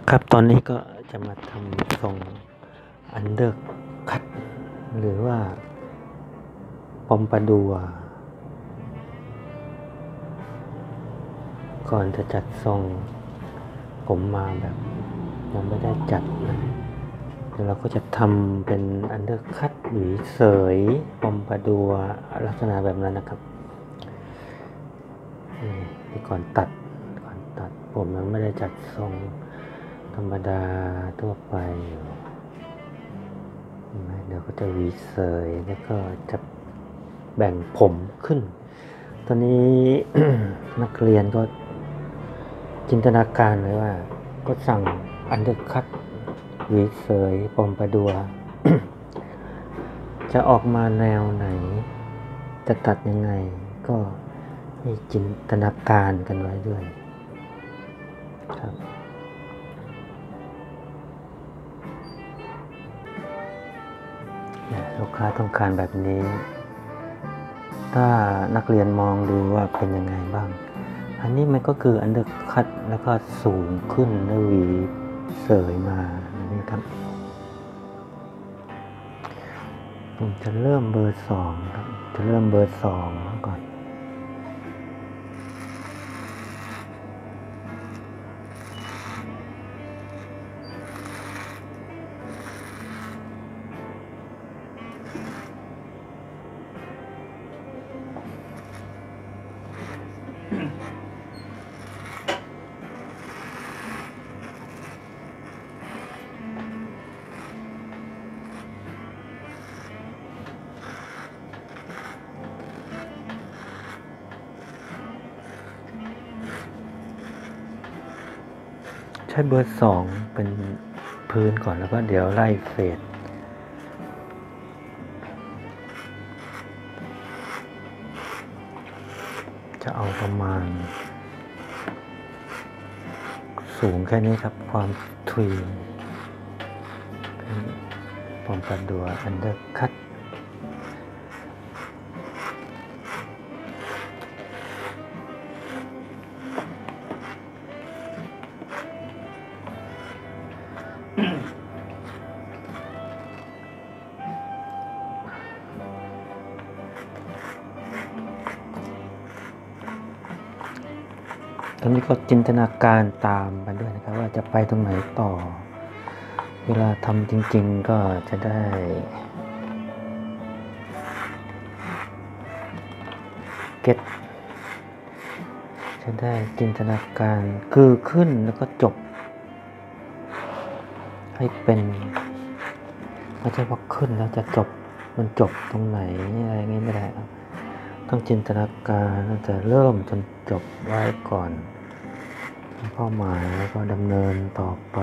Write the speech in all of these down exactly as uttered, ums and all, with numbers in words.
ครับตอนนี้ก็จะมาทำทรงอันเดอร์คัตหรือว่าปอมปาดัวก่อนจะจัดทรงผมมาแบบยังไม่ได้จัดนะเดี๋ยวเราก็จะทำเป็นอันเดอร์คัตหวีเสยปอมปาดัวลักษณะแบบนั้นนะครับนี่ก่อนตัดก่อนตัดผมยังไม่ได้จัดทรงธรรมดาทั่วไปอยู่เดี๋ยวก็จะหวีเสยแล้วก็จะแบ่งผมขึ้นตอนนี้ นักเรียนก็จินตนาการเลยว่าก็สั่งอันเดอร์คัตหวีเสยปอมปาดัว จะออกมาแนวไหนจะตัดยังไงก็ให้จินตนาการกันไว้ด้วยครับลูกค้าต้องการแบบนี้ถ้านักเรียนมองดูว่าเป็นยังไงบ้างอันนี้มันก็คืออันเดอร์คัตแล้วก็สูงขึ้นแล้วหวีเสยมานี่ครับผมจะเริ่มเบอร์สองครับจะเริ่มเบอร์สองก่อนใช้เบอร์สองเป็นพื้นก่อนแล้วก็เดี๋ยวไล่เฟดจะเอาประมาณสูงแค่นี้ครับความทวีปอมปาดัวอันเดอร์คัตตอนนี้ก็จินตนาการตามไปด้วยนะครับว่าจะไปตรงไหนต่อเวลาทำจริงๆก็จะได้เก็ตจะได้จินตนาการคือขึ้นแล้วก็จบให้เป็นไม่ใช่ว่าขึ้นแล้วจะจบมันจบตรงไหนอะไรงี้ไม่ได้ครับต้องจินตนาการตั้งแต่เริ่มจนจบไว้ก่อนเป้าหมายแล้วก็ดำเนินต่อไป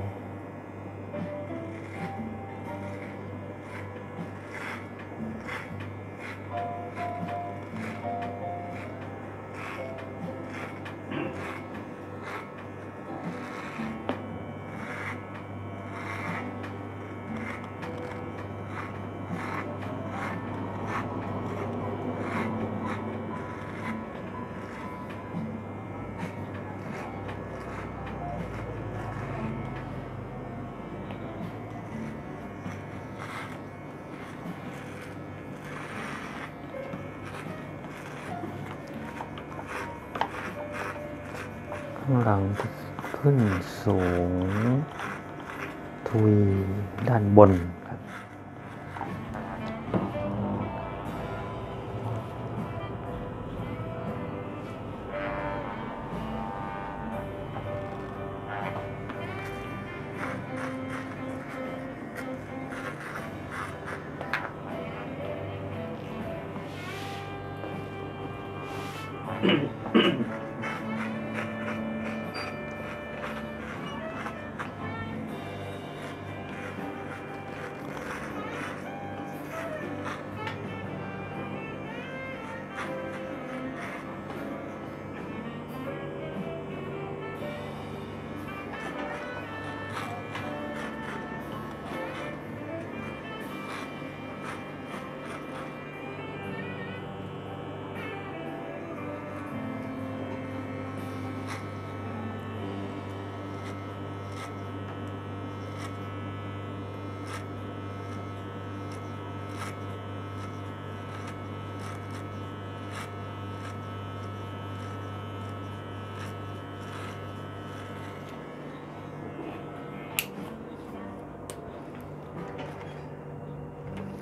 ข้างหลังขึ้นสูงทุยด้านบนครับ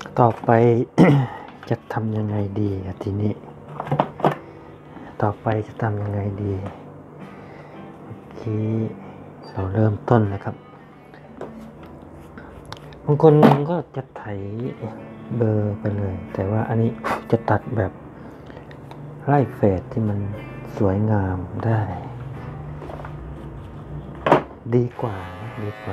ต่อไป จะทำยังไงดีทีนี้ต่อไปจะทำยังไงดีเมื่อกี้เราเริ่มต้นนะครับบางคนก็จะไถเบอร์ไปเลยแต่ว่าอันนี้จะตัดแบบไล่เฟดที่มันสวยงามได้ดีกว่าดีกว่า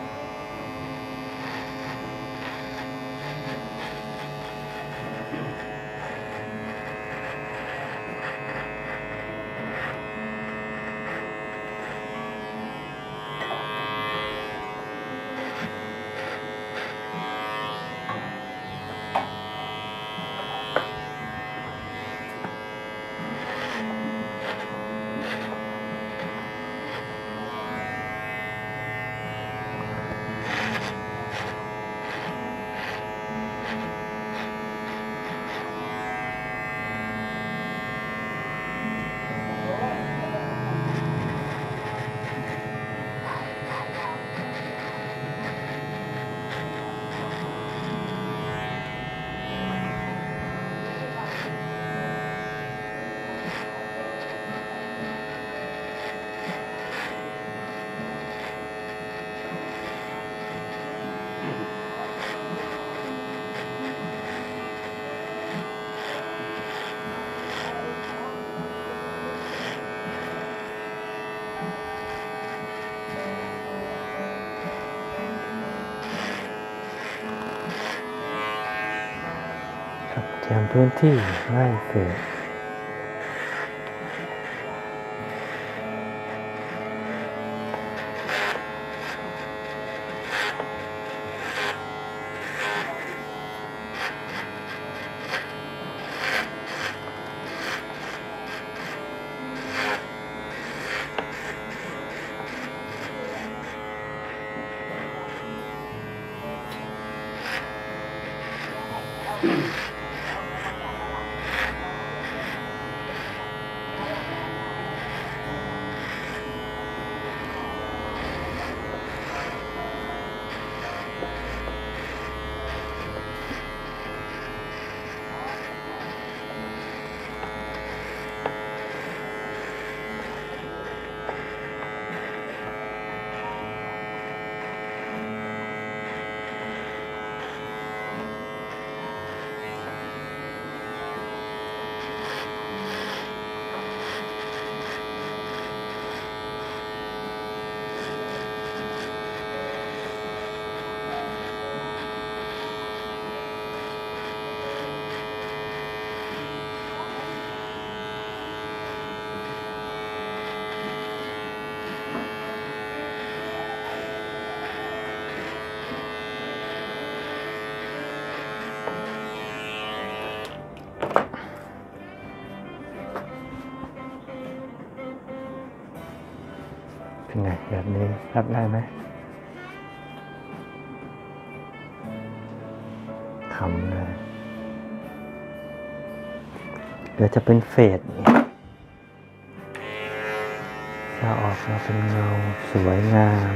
เตรียมพื้นที่ไล่เฟดเป็นไงแบบนี้รับได้ไหมขำเลยเดี๋ยวจะเป็นเฟดจะออกมาเป็นเงาสวยงาม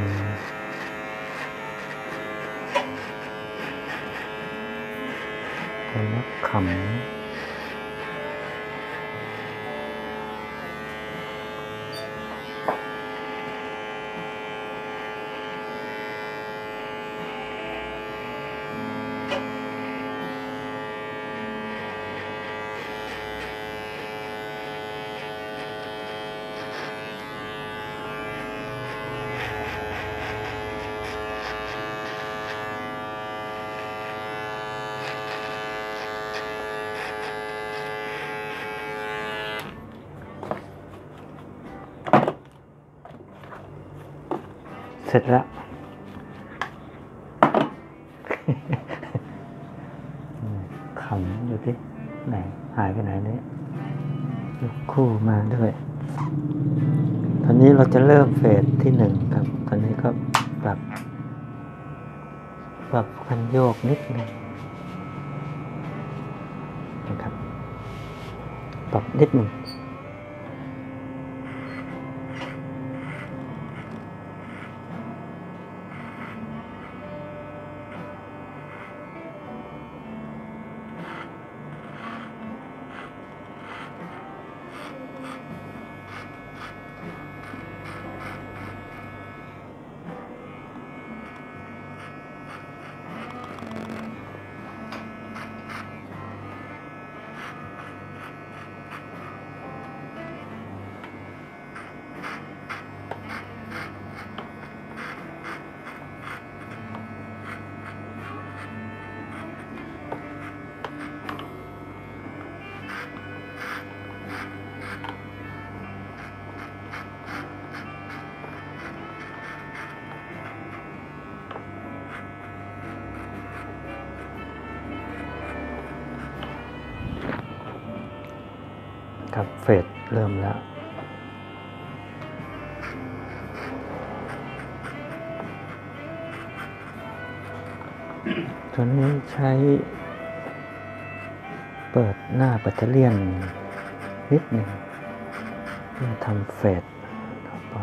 เป็นนักขำเสร็จแล้ว ขำอยู่ที่ไหนหายไปไหนเนี่ยยกคู่มาด้วยตอนนี้เราจะเริ่มเฟสที่หนึ่งครับตอนนี้ก็ปรับปรับคันโยกนิดนึงนะครับปรับนิดหนึ่งทำเฟดเริ่มแล้วตัวนี้ใช้เปิดหน้าแบตเตอรี่นิดหนึ่งเพื่อทำเฟดแล้วก็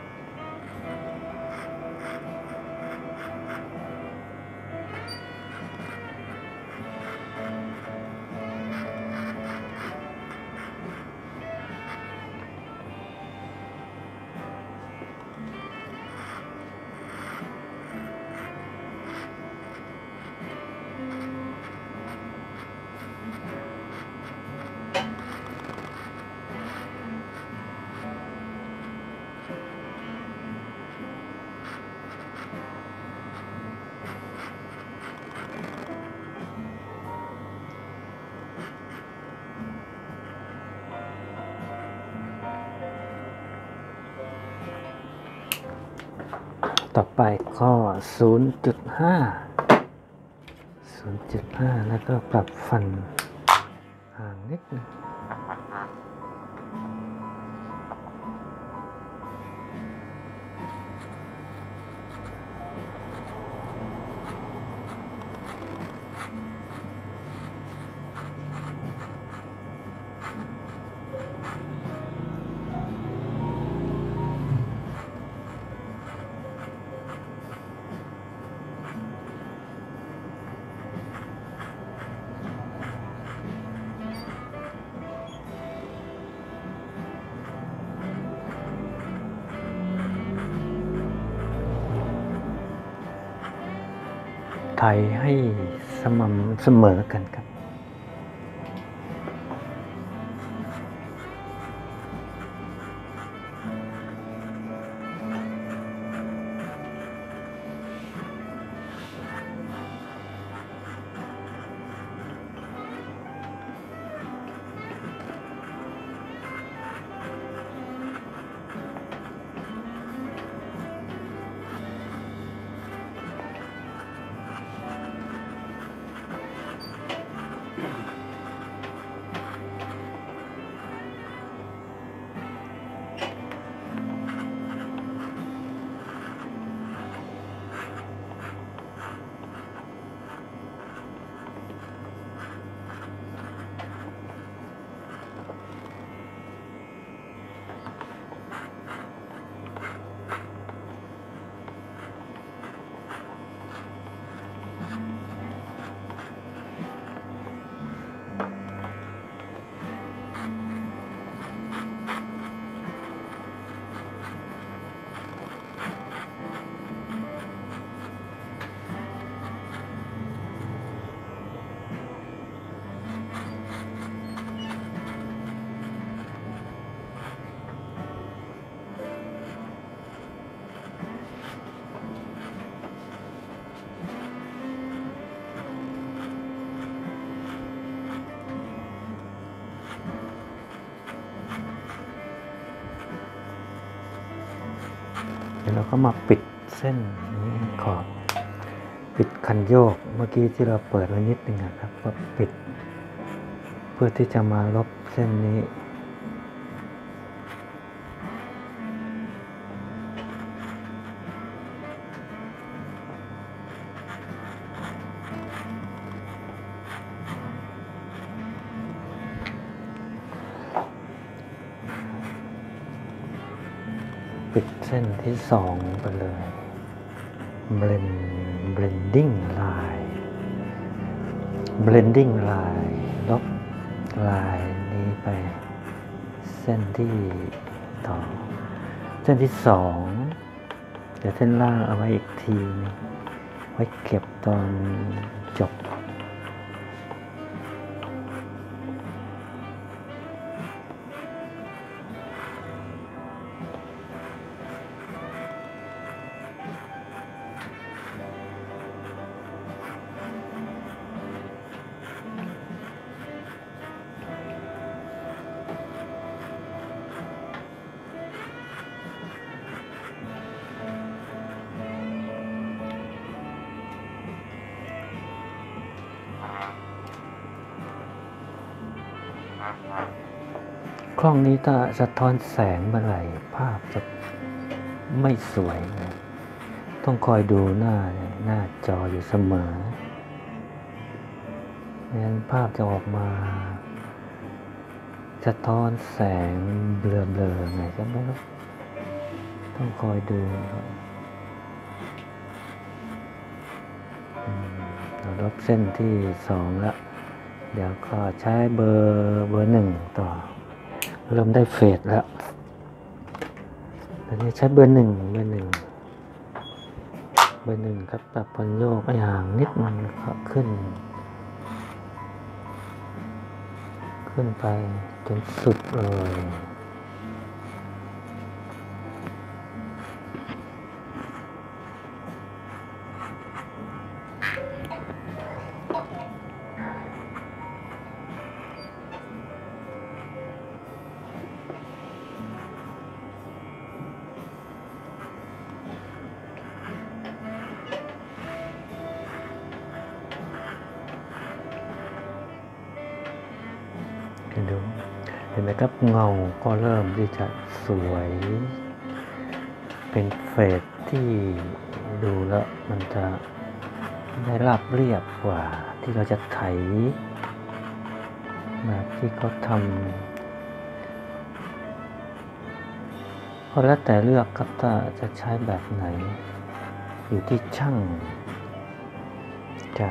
ต่อไปข้อ ศูนย์จุดห้า ศูนย์จุดห้า แล้วก็ปรับฟันห่างนิดนึงไทยให้สม่ำเสมอกันครับเดี๋ยวเราก็มาปิดเส้นนี้ขอบปิดคันโยกเมื่อกี้ที่เราเปิดไว้นิดนึงนะครับก็ปิดเพื่อที่จะมาลบเส้นนี้ปิดเส้นที่สองไปเลย blend blending line blending line ลบลายนี้ไปเส้นที่ต่อเส้นที่สองเดี๋ยวเส้นล่างเอาไว้อีกทีนึงไว้เก็บตอนจบกล้องนี้ถ้าสะท้อนแสงเมื่อไหร่ภาพจะไม่สวยนะต้องคอยดูหน้าหน้าจออยู่เสมอไม่งั้นภาพจะออกมาสะท้อนแสงเบลอๆไงก็ไม่รู้ต้องคอยดูเราลบเส้นที่สองแล้วเดี๋ยวก็ใช้เบอร์เบอร์หนึ่งต่อเริ่มได้เฟดแล้วตอนนี้ใช้เบอร์หนึ่งเบอร์หนึ่งเบอร์หนึ่งครับปรับพนโยกไอ้ห่างนิดมันก็ขึ้นขึ้นไปจนสุดเลยดูเห็นไหมครับเงาก็เริ่มที่จะสวยเป็นเฟดที่ดูแล้วมันจะได้ราบเรียบกว่าที่เราจะไถแบบที่เขาทำก็แล้วแต่เลือกครับถ้าจะใช้แบบไหนอยู่ที่ช่างจะ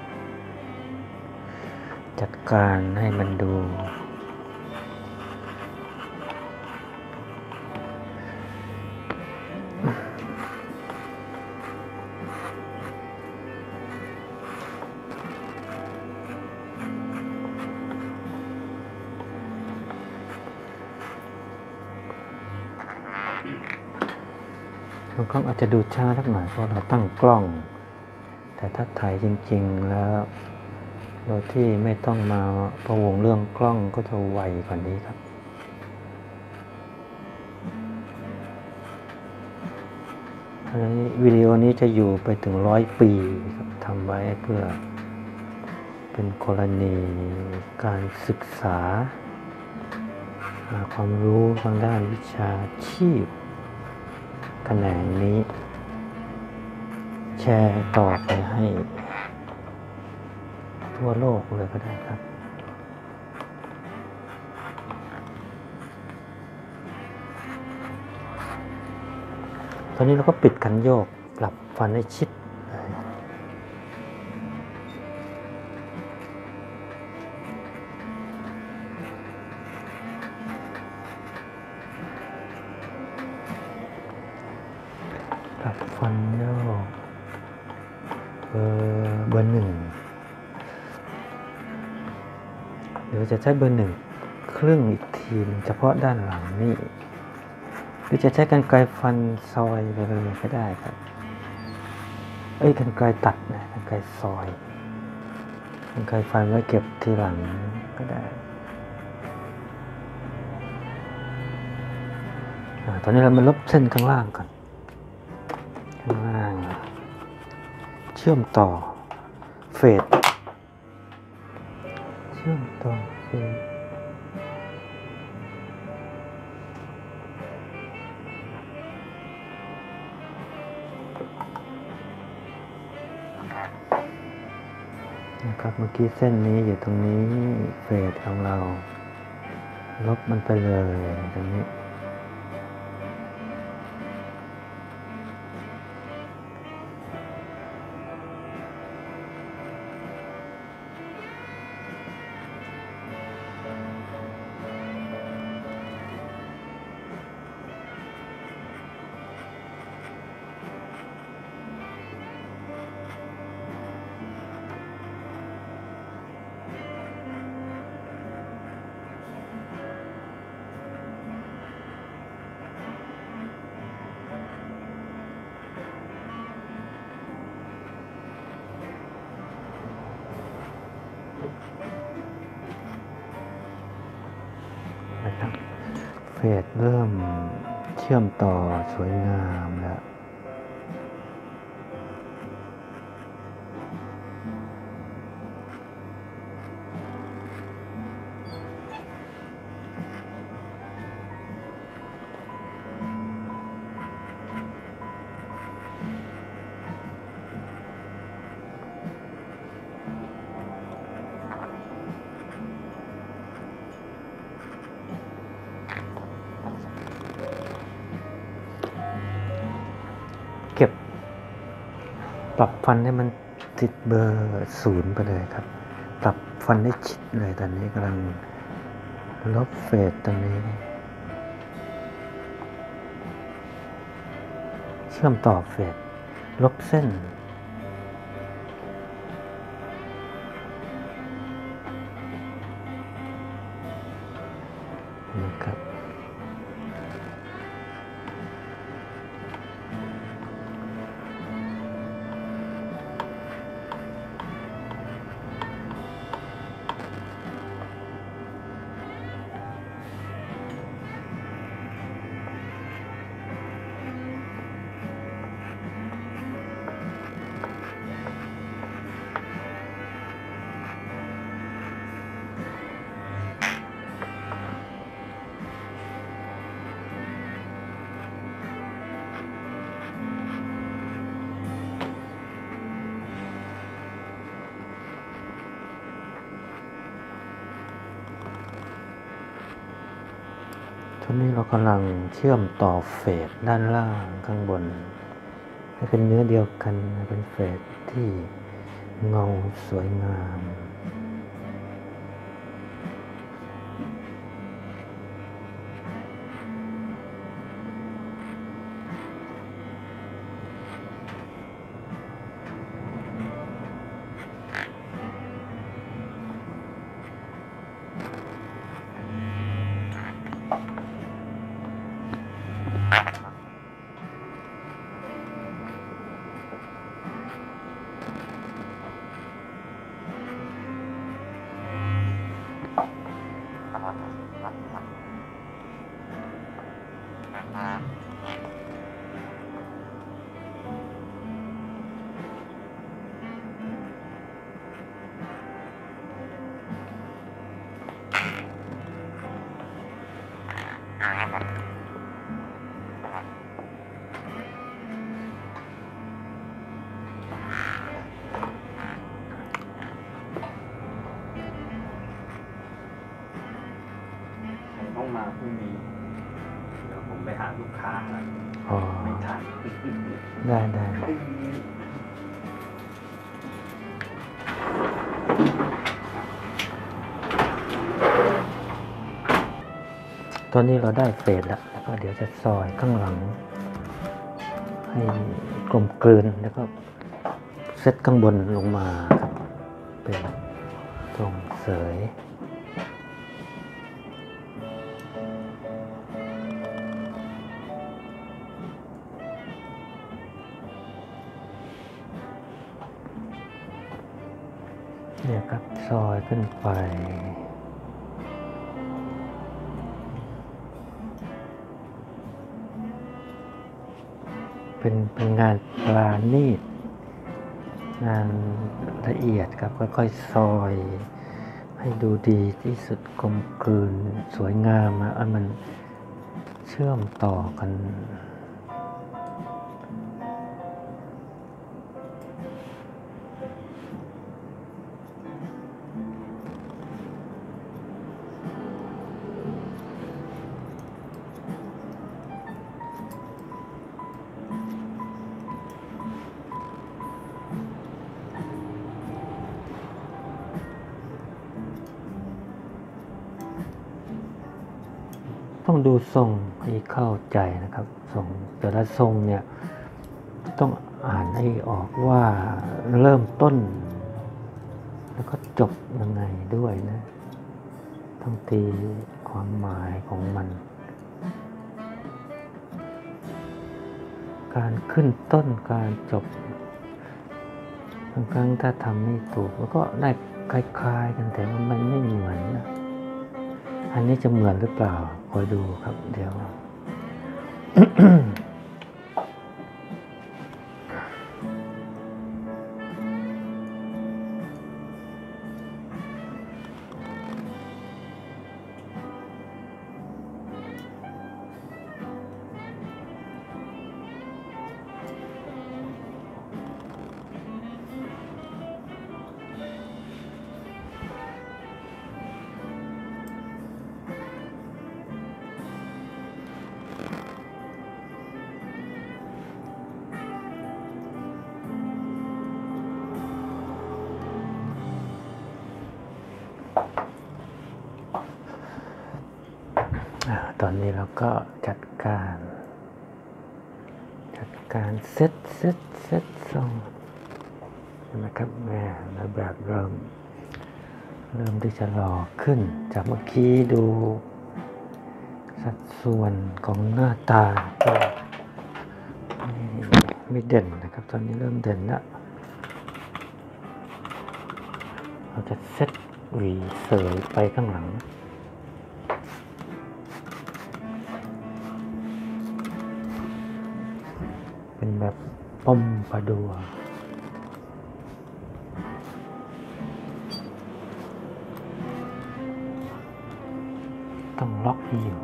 จัดการให้มันดูบางครั้งอาจจะดูช้าสักหน่อยเพราะเราตั้งกล้องแต่ถ้าถ่ายจริงๆแล้วโดยที่ไม่ต้องมาพะวงเรื่องกล้องก็จะไวกว่านี้ครับวิดีโอนี้จะอยู่ไปถึงร้อยปีครับทำไว้เพื่อเป็นกรณีการศึกษาหาความรู้ทางด้านวิชาชีพแขนงนี้แชร์ต่อไปให้ทั่วโลกเลยก็ได้ครับตอนนี้เราก็ปิดคันโยกปรับฟันให้ชิดปรับฟันโยกเบอร์เบอร์หนึ่งเดี๋ยวจะใช้เบอร์หนึ่งครึ่งอีกทีนึงเฉพาะด้านหลังนี่หรือจะใช้กรรไกรฟันซอยไปเลยก็ได้ครับเอ้ยกรรไกรตัดนะกรรไกรซอยกรรไกรฟันไว้เก็บทีหลังก็ได้ตอนนี้เรามาลบเส้นข้างล่างก่อนข้างล่างเชื่อมต่อเฟดเชื่อมต่อเฟดนะครับเมื่อกี้เส้นนี้อยู่ตรงนี้เฟดของเราลบมันไปเลยตรงนี้เฟดเริ่มเชื่อมต่อสวยงามแล้วปรับฟันให้มันติดเบอร์ศูนย์ไปเลยครับปรับฟันได้ชิดเลยตอนนี้กำลังลบเฟดตรงนี้เชื่อมต่อเฟดลบเส้นนะครับตอนนี้เรากำลังเชื่อมต่อเฟดด้านล่างข้างบนให้เป็นเนื้อเดียวกันเป็นเฟดที่เงาสวยงามต้องมาพรุ่งนี้เดี๋ยวผมไปหาลูกค้าครับอ๋อไม่ทันได้ได้ตอนนี้เราได้เฟดแล้วแล้วก็เดี๋ยวจะซอยข้างหลังให้กลมกลืนแล้วก็เซตข้างบนลงมาครับเป็นตรงเสยเนี่ยครับซอยขึ้นไปเป็นเป็นงานปราณีตงานละเอียดครับค่อยๆซอยให้ดูดีที่สุดกลมกลืนสวยงามนะอันมันเชื่อมต่อกันต้องดูทรงให้เข้าใจนะครับทรงแต่ละทรงเนี่ยต้องอ่านให้ออกว่าเริ่มต้นแล้วก็จบยังไงด้วยนะต้องตีความหมายของมันการขึ้นต้นการจบบางครั้งถ้าทำไม่ถูกแล้วก็ได้คล้ายๆกันแต่ว่ามันไม่เหมือนนะอันนี้จะเหมือนหรือเปล่าคอยดูครับเดี๋ยว ตอนนี้เราก็จัดการจัดการเซตเซตเซตทรงใช่ไหมครับแม่แล้วแบบเริ่มเริ่มที่จะหล่อขึ้นจากเมื่อกี้ดูสัดส่วนของหน้าตาก็ไม่เด่นนะครับตอนนี้เริ่มเด่นแล้วเราจะเซตหวีเสยไปข้างหลังเป็นแบบป้อมปลาดัวต้องล็อกอยู่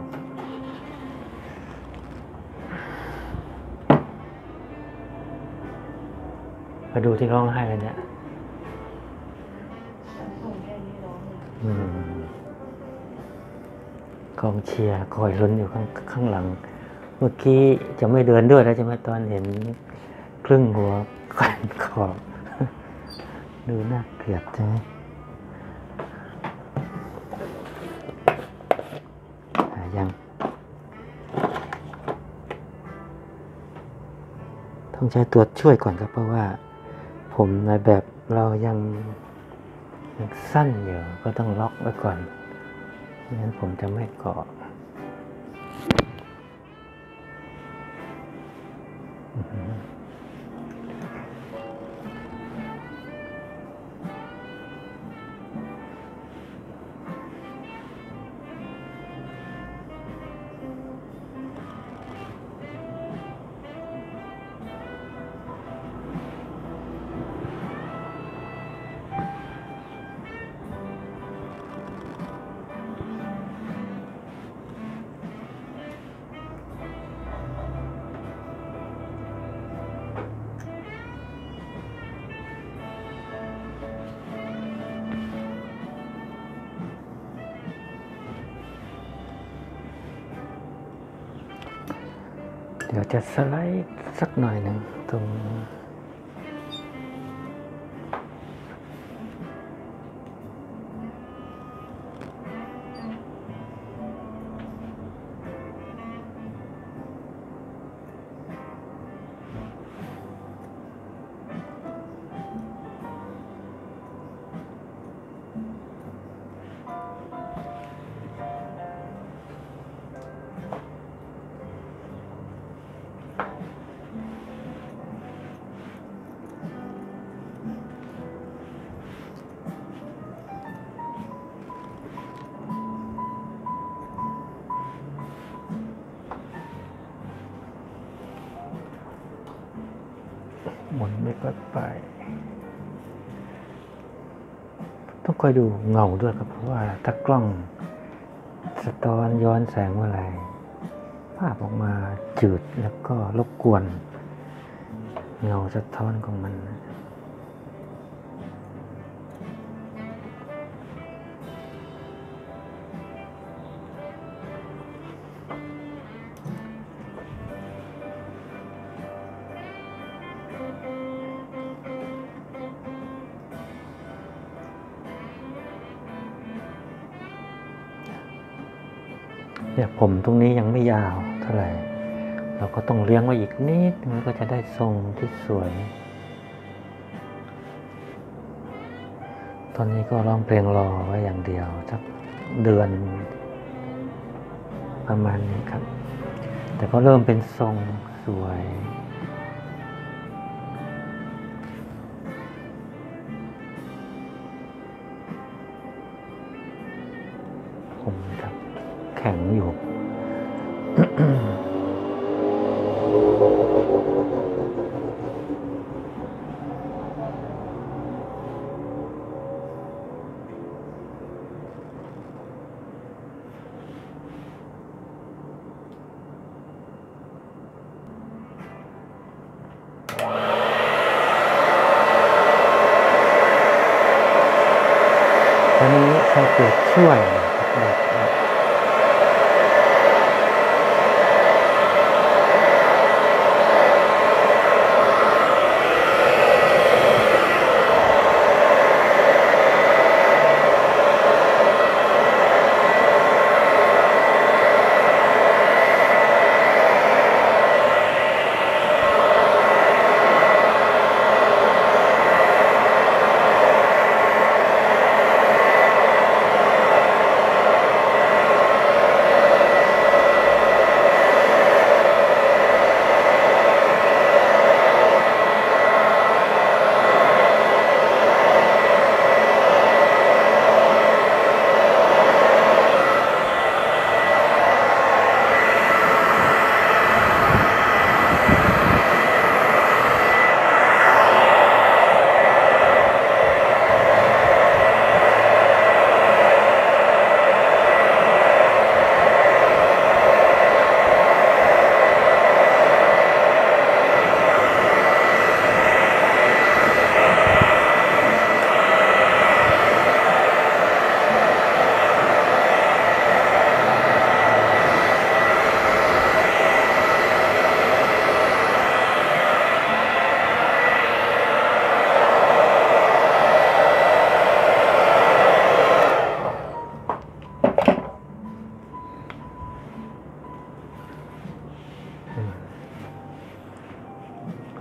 มาดูที่ร้องไห้เลยเนี่ยอืมกองเชียร์คอยลุ้นอยู่ข้างข้างหลังเมื่อกี้จะไม่เดินด้วยแล้วใช่ไหมตอนเห็นครึ่งหัวกันขอบดูน่าเกลียดใช่ไหมยังต้องใช้ตัวช่วยก่อนครับเพราะว่าผมในแบบเรายังยังสั้นอยู่ก็ต้องล็อกไว้ก่อนไม่งั้นผมจะไม่เกาะเดี๋ยวจะสไลด์สักหน่อยหนึ่งตรงหมุนไม่ค่อยไปต้องคอยดูเงาด้วยครับเพราะว่าถ้ากล้องสะท้อนย้อนแสงเมื่อไหร่ภาพออกมาจืดแล้วก็รบกวนเงาสะท้อนของมันเนี่ยผมตรงนี้ยังไม่ยาวเท่าไหร่เราก็ต้องเลี้ยงไว้อีกนิดมันก็จะได้ทรงที่สวยตอนนี้ก็ร้องเพลงรอไว้อย่างเดียวสักเดือนประมาณนี้ครับแต่ก็เริ่มเป็นทรงสวยผมครับแข็งอยู่ ตอนนี้ใช้ตัวช่วยนะครับ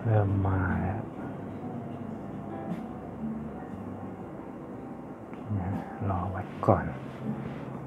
เริ่มมาแล้วนะรอไว้ก่อน